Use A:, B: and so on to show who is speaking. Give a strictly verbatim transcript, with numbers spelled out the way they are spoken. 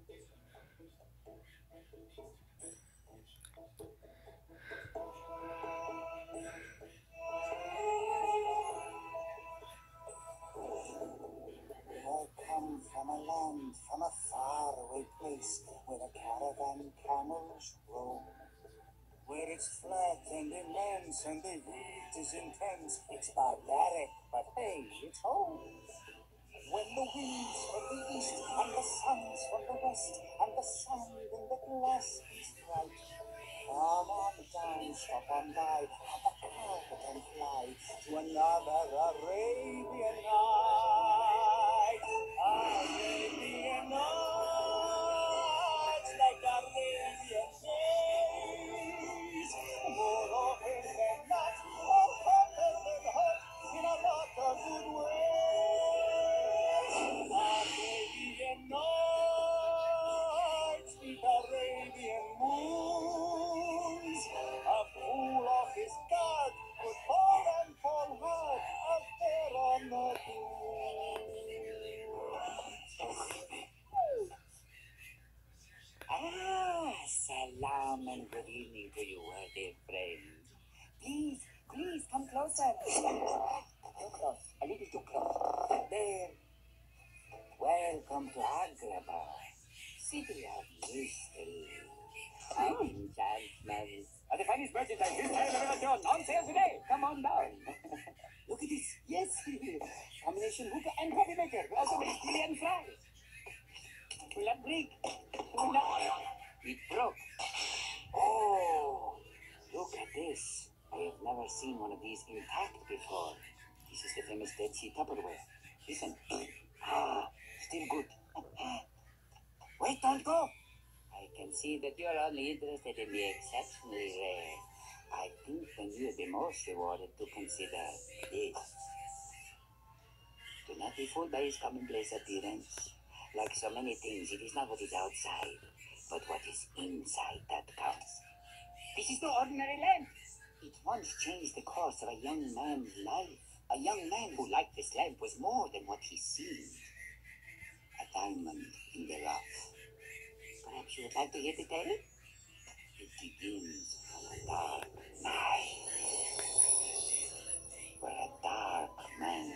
A: I come from a land, from a faraway place, where the caravan camels roam. Where it's flat and immense and the heat is intense. It's barbaric, but hey, it's home. When the winds from the east and the suns from the west and the sand in the glass is bright, come on down, stop on by, have a carpet and fly to another Arabian night. Arabian nights like Arabian days. More often than not, or hotter than hot in a lot of good ways. Arabian nights with Arabian moons. A fool off his guard could fall and fall hard out there on the Ah, salam and good evening to you, uh, dear friends. Please, please come closer. Too close, a little too close. There. Welcome to Agrabah, city of mystery, of enchantment. Are the finest merchandise this time ever shown on sale today. Come on down. Look at this. Yes. Combination hookah and coffee maker. We also make tea and fries. Will that break? Will not. It broke. Oh, look at this. I have never seen one of these intact before. This is the famous Dead Sea Tupperware. Listen. Ah, still good. Wait, don't go. I can see that you're only interested in the exceptionally rare. I think then you would be most rewarded to consider this. Do not be fooled by his commonplace appearance. Like so many things, it is not what is outside, but what is inside that counts. This is no ordinary lamp. It once changed the course of a young man's life. A young man who liked this lamp was more than what he seemed. A diamond in the rough. Perhaps you would like to hear the tale? It begins on a dark night, where a dark man